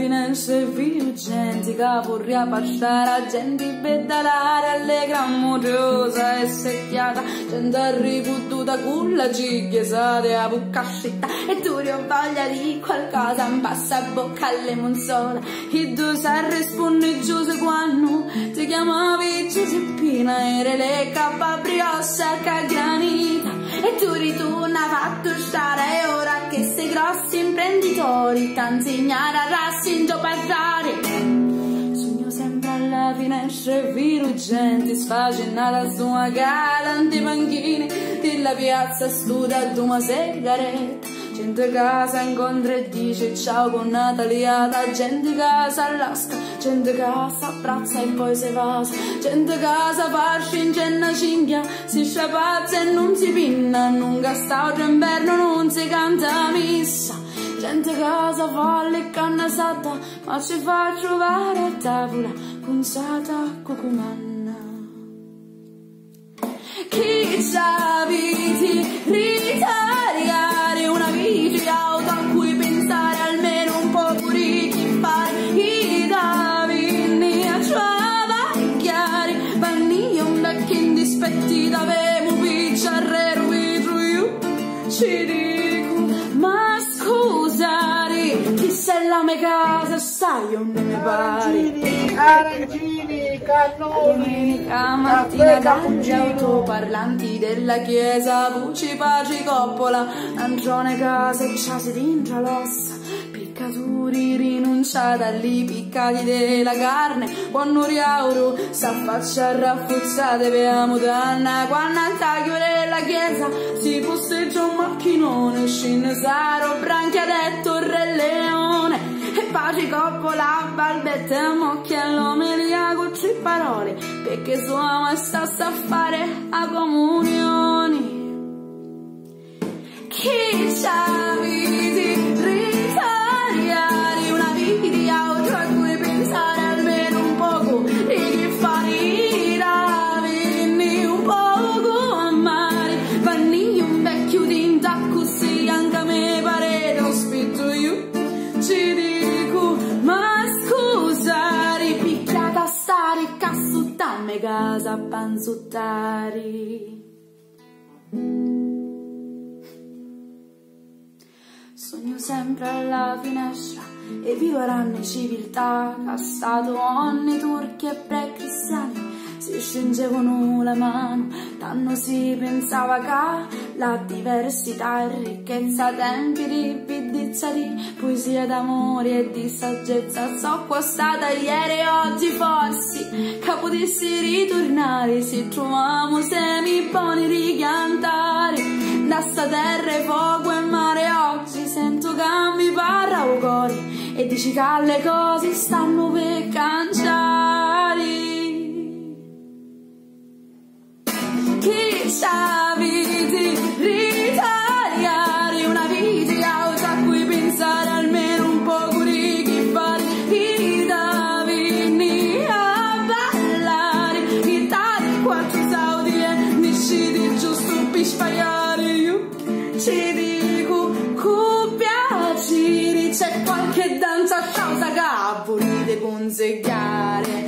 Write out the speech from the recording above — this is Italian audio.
finestre più gente che vorrà passare, gente pedalare allegra amorosa e secchiata, gente ripututa con la cicchiesate a bocca asciutta, e tu ho voglia di qualcosa in passa a bocca alle monzole, e tu sai rispondere quando ti chiamavi Giuseppina, eri le capabriossa che granita, e tu ritorna fatto stare, e ora che sei grossi imprenditori tanti ignara rassinto parlare. Sogno sempre alla finestra virugenti, sfacinata su una galante panchini della piazza, studia d'una sigaretta, gente casa incontra e dice ciao con Nataliata, gente casa all'asca, gente casa abbraccia e poi se va, gente casa fascia in cenna cinghia, si sciapazza e non si pinna, non gasta inverno, non si canta missa, gente casa valle e canna satta, ma ci fa trovare a tavola punzata cucumanna. Chi sa viti ritariare una bici auto a cui pensare almeno un po' pure chi fare i davini a travagliare, vanni un vecchio indispettito avemo picciarrero vetro io ci dico ma scusare chi se la mia casa stai o non mi pare arancini, cannoni, domenica mattina dagli autoparlanti della chiesa, voce pace coppola, angione casa e ciase dentro l'ossa, piccaturi rinunciata lì, piccati della carne, quando riauro s'affaccia rafforzate per mutanna, quando al taglio della chiesa si posteggia un macchinone, scende Saro, branchia detto il Re Leone, e pace coppola, balbetta, mocchiello, melia con 3 parole, perché sua maestà sta a fare a comunioni. Chi c'ha viti ritariare una vita auto a cui pensare almeno un poco, e che fare i ravini un poco a mare, vanni un vecchio tinta così anche a me pare lo spitto io ci dico ma scusare, picchiata a stare cassuttame casa a panzuttare. Sogno sempre alla finestra e vivoranno civiltà, cassato onne turchi e pre-cristiani si stringevano la mano, tanto si pensava che la diversità e ricchezza, tempi di bellezza, di poesia d'amore e di saggezza, so qua stata ieri e oggi forse che potessi ritornare, se troviamo semi buoni richiantare, da sta terra e fuoco e mare oggi sento che mi parla o cuore e dici che le cose stanno per cangiare. Chi sa viti ritariare una vita auto a cui pensare almeno un po' di chi fare i davini a ballare, i tali 4 saudi e decidi giusto per sbagliare. Io ci dico con piacere, c'è qualche danza a causa che volete consigliare.